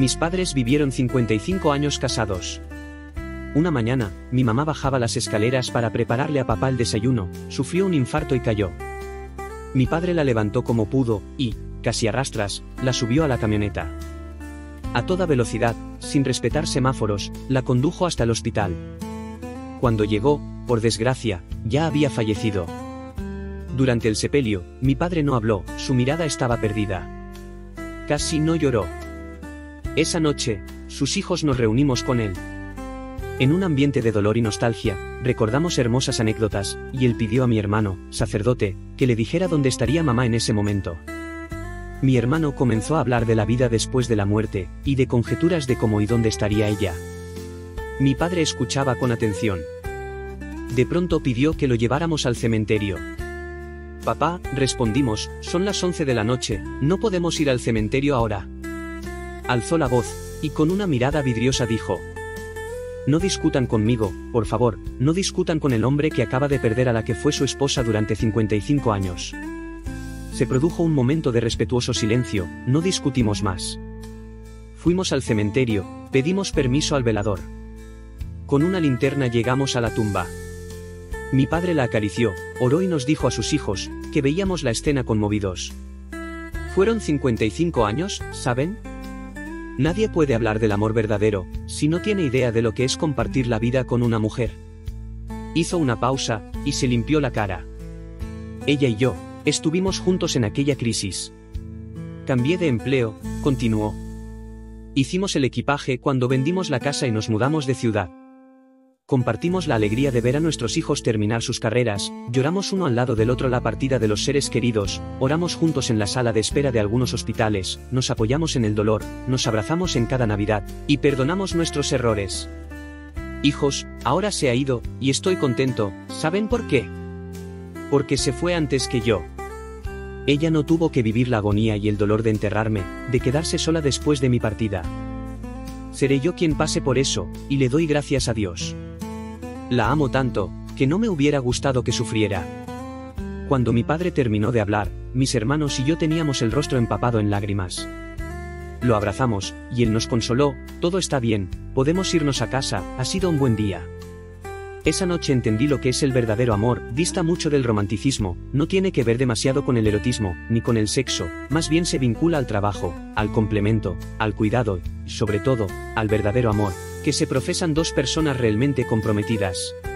Mis padres vivieron 55 años casados. Una mañana, mi mamá bajaba las escaleras para prepararle a papá el desayuno, sufrió un infarto y cayó. Mi padre la levantó como pudo, y, casi a rastras, la subió a la camioneta. A toda velocidad, sin respetar semáforos, la condujo hasta el hospital. Cuando llegó, por desgracia, ya había fallecido. Durante el sepelio, mi padre no habló, su mirada estaba perdida. Casi no lloró. Esa noche, sus hijos nos reunimos con él. En un ambiente de dolor y nostalgia, recordamos hermosas anécdotas, y él pidió a mi hermano, sacerdote, que le dijera dónde estaría mamá en ese momento. Mi hermano comenzó a hablar de la vida después de la muerte, y de conjeturas de cómo y dónde estaría ella. Mi padre escuchaba con atención. De pronto pidió que lo lleváramos al cementerio. Papá, respondimos, son las 11 de la noche, no podemos ir al cementerio ahora. Alzó la voz, y con una mirada vidriosa dijo: no discutan conmigo, por favor, no discutan con el hombre que acaba de perder a la que fue su esposa durante 55 años. Se produjo un momento de respetuoso silencio, no discutimos más. Fuimos al cementerio, pedimos permiso al velador. Con una linterna llegamos a la tumba. Mi padre la acarició, oró y nos dijo a sus hijos, que veíamos la escena conmovidos. Fueron 55 años, ¿saben? Nadie puede hablar del amor verdadero, si no tiene idea de lo que es compartir la vida con una mujer. Hizo una pausa, y se limpió la cara. Ella y yo, estuvimos juntos en aquella crisis. Cambié de empleo, continuó. Hicimos el equipaje cuando vendimos la casa y nos mudamos de ciudad. Compartimos la alegría de ver a nuestros hijos terminar sus carreras, lloramos uno al lado del otro la partida de los seres queridos, oramos juntos en la sala de espera de algunos hospitales, nos apoyamos en el dolor, nos abrazamos en cada Navidad, y perdonamos nuestros errores. Hijos, ahora se ha ido, y estoy contento, ¿saben por qué? Porque se fue antes que yo. Ella no tuvo que vivir la agonía y el dolor de enterrarme, de quedarse sola después de mi partida. Seré yo quien pase por eso, y le doy gracias a Dios. La amo tanto, que no me hubiera gustado que sufriera. Cuando mi padre terminó de hablar, mis hermanos y yo teníamos el rostro empapado en lágrimas. Lo abrazamos, y él nos consoló, todo está bien, podemos irnos a casa, ha sido un buen día. Esa noche entendí lo que es el verdadero amor, dista mucho del romanticismo, no tiene que ver demasiado con el erotismo, ni con el sexo, más bien se vincula al trabajo, al complemento, al cuidado, y sobre todo, al verdadero amor, que se profesan dos personas realmente comprometidas.